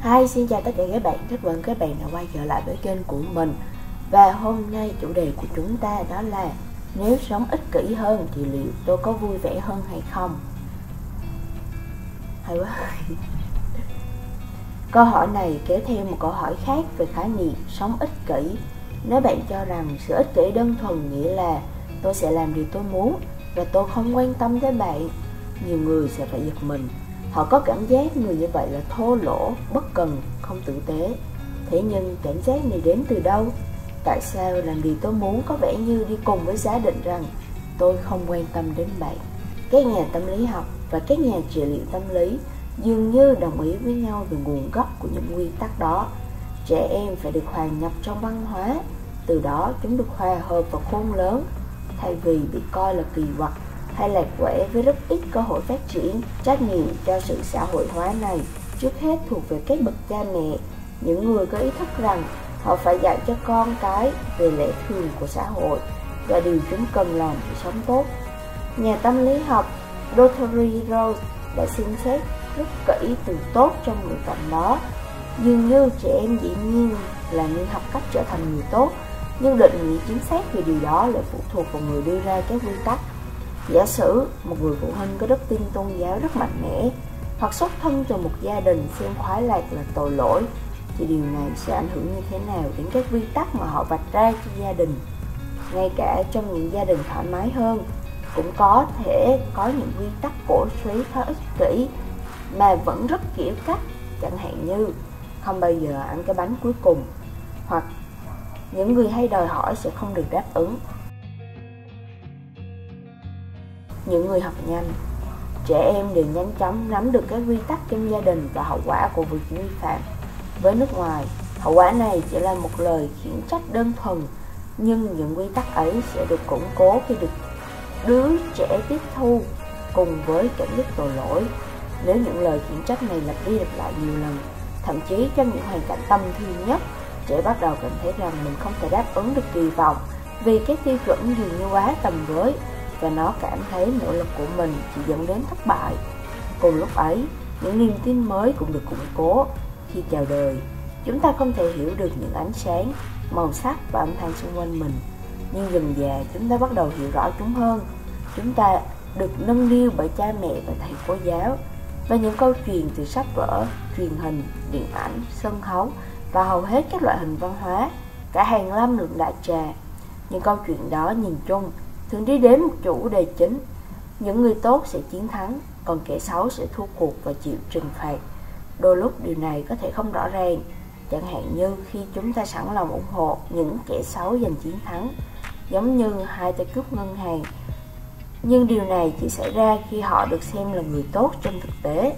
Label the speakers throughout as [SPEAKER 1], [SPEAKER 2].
[SPEAKER 1] Hi, xin chào tất cả các bạn, rất mừng các bạn đã quay trở lại với kênh của mình. Và hôm nay chủ đề của chúng ta đó là nếu sống ích kỷ hơn thì liệu tôi có vui vẻ hơn hay không? Hay quá. Câu hỏi này kéo theo một câu hỏi khác về khái niệm sống ích kỷ. Nếu bạn cho rằng sự ích kỷ đơn thuần nghĩa là tôi sẽ làm điều tôi muốn và tôi không quan tâm tới bạn, nhiều người sẽ phải giật mình. Họ có cảm giác người như vậy là thô lỗ, bất cần, không tử tế. Thế nhưng cảm giác này đến từ đâu? Tại sao làm điều tôi muốn có vẻ như đi cùng với giả định rằng tôi không quan tâm đến bạn? Các nhà tâm lý học và các nhà trị liệu tâm lý dường như đồng ý với nhau về nguồn gốc của những quy tắc đó. Trẻ em phải được hòa nhập trong văn hóa, từ đó chúng được hòa hợp vào khôn lớn, thay vì bị coi là kỳ quặc hay lạc quẻ với rất ít cơ hội phát triển. Trách nhiệm cho sự xã hội hóa này trước hết thuộc về các bậc cha mẹ, những người có ý thức rằng họ phải dạy cho con cái về lẽ thường của xã hội và điều chúng cần làm để sống tốt. Nhà tâm lý học Dorothy Rose đã xem xét rất kỹ từ tốt trong ngữ cảnh đó. Dường như trẻ em dĩ nhiên là nên học cách trở thành người tốt, nhưng định nghĩa chính xác về điều đó lại phụ thuộc vào người đưa ra các quy tắc. Giả sử một người phụ huynh có đức tin tôn giáo rất mạnh mẽ, hoặc xuất thân từ một gia đình xem khoái lạc là tội lỗi, thì điều này sẽ ảnh hưởng như thế nào đến các quy tắc mà họ vạch ra cho gia đình. Ngay cả trong những gia đình thoải mái hơn, cũng có thể có những quy tắc cổ suý khá ích kỷ mà vẫn rất kiểu cách, chẳng hạn như không bao giờ ăn cái bánh cuối cùng, hoặc những người hay đòi hỏi sẽ không được đáp ứng. Những người học nhanh, trẻ em đều nhanh chóng nắm được các quy tắc trong gia đình và hậu quả của việc vi phạm. Với nước ngoài, hậu quả này chỉ là một lời khiển trách đơn thuần, nhưng những quy tắc ấy sẽ được củng cố khi được đứa trẻ tiếp thu cùng với cảm giác tội lỗi. Nếu những lời khiển trách này lặp đi lặp lại nhiều lần, thậm chí trong những hoàn cảnh tâm thương nhất, trẻ bắt đầu cảm thấy rằng mình không thể đáp ứng được kỳ vọng vì các tiêu chuẩn dường như quá tầm với, và nó cảm thấy nỗ lực của mình chỉ dẫn đến thất bại. Cùng lúc ấy, những niềm tin mới cũng được củng cố. Khi chào đời, chúng ta không thể hiểu được những ánh sáng, màu sắc và âm thanh xung quanh mình, nhưng dần dà chúng ta bắt đầu hiểu rõ chúng hơn. Chúng ta được nâng niu bởi cha mẹ và thầy cô giáo, và những câu chuyện từ sách vở, truyền hình, điện ảnh, sân khấu và hầu hết các loại hình văn hóa, cả hàng lâm lượng đại trà. Những câu chuyện đó nhìn chung thường đi đến một chủ đề chính: những người tốt sẽ chiến thắng, còn kẻ xấu sẽ thua cuộc và chịu trừng phạt. Đôi lúc điều này có thể không rõ ràng, chẳng hạn như khi chúng ta sẵn lòng ủng hộ những kẻ xấu giành chiến thắng, giống như hai tay cướp ngân hàng, nhưng điều này chỉ xảy ra khi họ được xem là người tốt trong thực tế.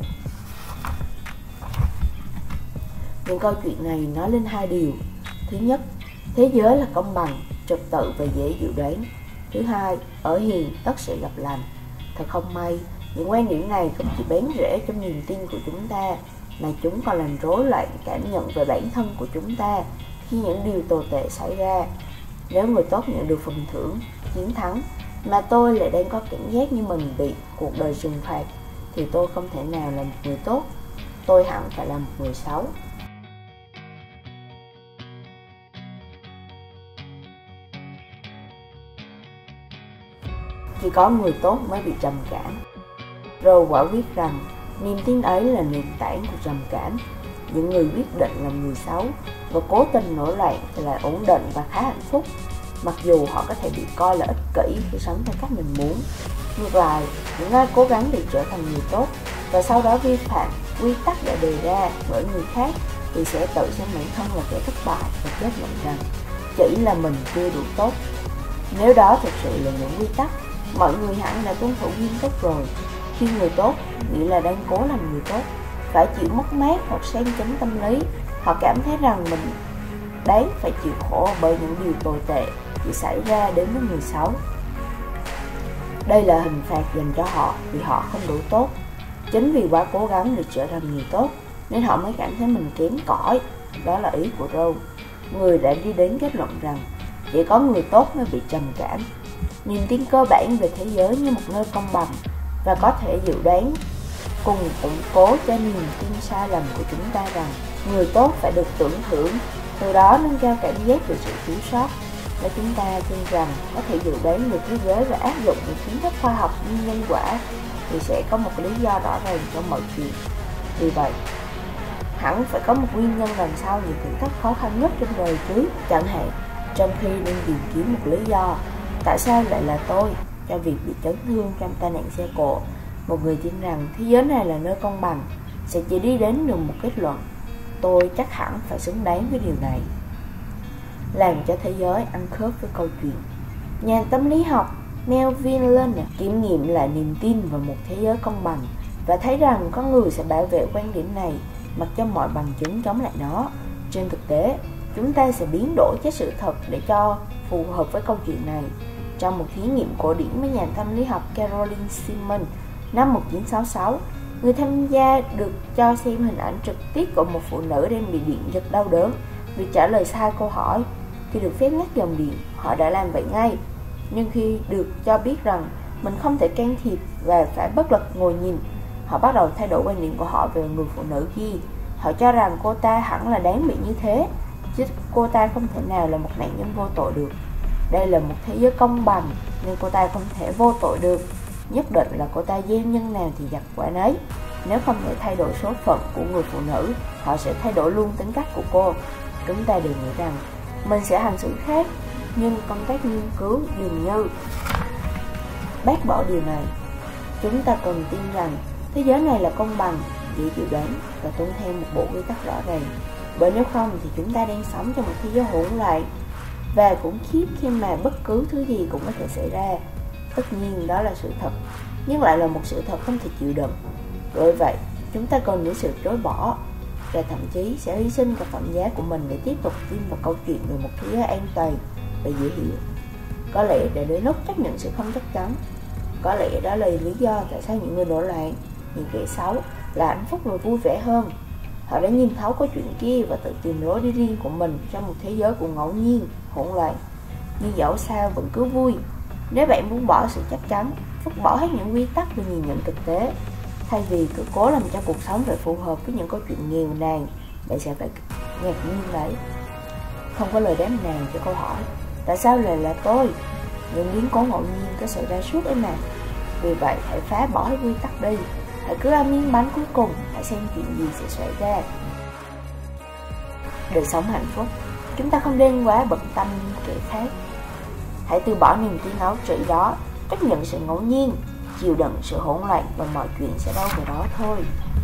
[SPEAKER 1] Những câu chuyện này nói lên hai điều: thứ nhất, thế giới là công bằng, trật tự và dễ dự đoán. Thứ hai, ở hiền tất sẽ gặp lành. Thật không may, những quan điểm này không chỉ bén rễ trong niềm tin của chúng ta, mà chúng còn làm rối loạn cảm nhận về bản thân của chúng ta khi những điều tồi tệ xảy ra. Nếu người tốt nhận được phần thưởng, chiến thắng, mà tôi lại đang có cảm giác như mình bị cuộc đời trừng phạt, thì tôi không thể nào là một người tốt, tôi hẳn phải là một người xấu. Chỉ có người tốt mới bị trầm cảm. Rồi quả viết rằng niềm tin ấy là nền tảng của trầm cảm. Những người quyết định làm người xấu và cố tình nổi loạn thì lại ổn định và khá hạnh phúc, mặc dù họ có thể bị coi là ích kỷ khi sống theo cách mình muốn. Ngược lại, những ai cố gắng để trở thành người tốt và sau đó vi phạm quy tắc đã đề ra bởi người khác thì sẽ tự xem bản thân là kẻ thất bại và kết luận rằng chỉ là mình chưa đủ tốt. Nếu đó thực sự là những quy tắc, mọi người hẳn đã tuân thủ nghiêm túc rồi. Khi người tốt nghĩa là đang cố làm người tốt, phải chịu mất mát hoặc sang chấn tâm lý. Họ cảm thấy rằng mình đáng phải chịu khổ bởi những điều tồi tệ chỉ xảy ra đến với người xấu. Đây là hình phạt dành cho họ vì họ không đủ tốt. Chính vì quá cố gắng để trở thành người tốt nên họ mới cảm thấy mình kém cỏi. Đó là ý của Rose, người đã đi đến kết luận rằng chỉ có người tốt mới bị trầm cảm. Niềm tin cơ bản về thế giới như một nơi công bằng và có thể dự đoán cùng củng cố cho niềm tin sai lầm của chúng ta rằng người tốt phải được tưởng thưởng, từ đó nâng cao cảm giác về sự thiếu sót. Nếu chúng ta tin rằng có thể dự đoán được thế giới và áp dụng những kiến thức khoa học như nhân quả, thì sẽ có một lý do rõ ràng cho mọi chuyện. Vì vậy, hẳn phải có một nguyên nhân đằng sau những thử thách khó khăn nhất trong đời chứ. Chẳng hạn, trong khi đang tìm kiếm một lý do tại sao lại là tôi cho việc bị chấn thương trong tai nạn xe cộ, một người tin rằng thế giới này là nơi công bằng sẽ chỉ đi đến được một kết luận: tôi chắc hẳn phải xứng đáng với điều này, làm cho thế giới ăn khớp với câu chuyện. Nhà tâm lý học Melvin Lerner kiểm nghiệm lại niềm tin vào một thế giới công bằng và thấy rằng con người sẽ bảo vệ quan điểm này mặc cho mọi bằng chứng chống lại nó. Trên thực tế, chúng ta sẽ biến đổi cái sự thật để cho phù hợp với câu chuyện này. Trong một thí nghiệm cổ điển với nhà tâm lý học Caroline Simon năm 1966, người tham gia được cho xem hình ảnh trực tiếp của một phụ nữ đang bị điện giật đau đớn vì trả lời sai câu hỏi. Khi được phép ngắt dòng điện, họ đã làm vậy ngay. Nhưng khi được cho biết rằng mình không thể can thiệp và phải bất lực ngồi nhìn, họ bắt đầu thay đổi quan điểm của họ về người phụ nữ kia. Họ cho rằng cô ta hẳn là đáng bị như thế, chứ cô ta không thể nào là một nạn nhân vô tội được. Đây là một thế giới công bằng nên cô ta không thể vô tội được. Nhất định là cô ta gieo nhân nào thì gặt quả nấy. Nếu không thể thay đổi số phận của người phụ nữ, họ sẽ thay đổi luôn tính cách của cô. Chúng ta đều nghĩ rằng mình sẽ hành xử khác, nhưng công tác nghiên cứu dường như bác bỏ điều này. Chúng ta cần tin rằng thế giới này là công bằng, dễ dự đoán và tuân theo một bộ quy tắc rõ ràng. Bởi nếu không thì chúng ta đang sống trong một thế giới hỗn loạn và khủng khiếp khi mà bất cứ thứ gì cũng có thể xảy ra. Tất nhiên đó là sự thật, nhưng lại là một sự thật không thể chịu đựng. Bởi vậy, chúng ta cần những sự chối bỏ và thậm chí sẽ hy sinh cả phẩm giá của mình để tiếp tục tin vào câu chuyện về một thế giới an toàn và dễ hiểu. Có lẽ để đến lúc chấp nhận sự không chắc chắn. Có lẽ đó là lý do tại sao những người nổi loạn, những kẻ xấu là hạnh phúc và vui vẻ hơn. Họ đã nhìn thấu câu chuyện kia và tự tìm lối đi riêng của mình trong một thế giới của ngẫu nhiên, hỗn loạn. Nhưng dẫu sao vẫn cứ vui. Nếu bạn muốn bỏ sự chắc chắn, vứt bỏ hết những quy tắc và nhìn nhận thực tế, thay vì cứ cố làm cho cuộc sống phải phù hợp với những câu chuyện nghèo nàn, bạn sẽ phải ngạc nhiên đấy. Không có lời đáp nào cho câu hỏi tại sao lại là tôi. Những biến cố ngẫu nhiên có xảy ra suốt ấy mà. Vì vậy hãy phá bỏ hết quy tắc đi. Hãy cứ ăn miếng bánh cuối cùng, hãy xem chuyện gì sẽ xảy ra. Đời sống hạnh phúc, chúng ta không nên quá bận tâm kẻ khác. Hãy từ bỏ niềm tin ấu trĩ đó, chấp nhận sự ngẫu nhiên, chịu đựng sự hỗn loạn và mọi chuyện sẽ đâu vào đó thôi.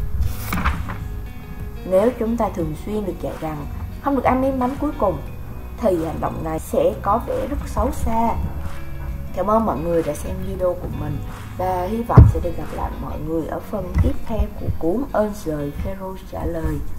[SPEAKER 1] Nếu chúng ta thường xuyên được dạy rằng không được ăn miếng bánh cuối cùng, thì hành động này sẽ có vẻ rất xấu xa. Cảm ơn mọi người đã xem video của mình và hy vọng sẽ được gặp lại mọi người ở phần tiếp theo của cuốn Ơn Trời Pharaoh trả lời.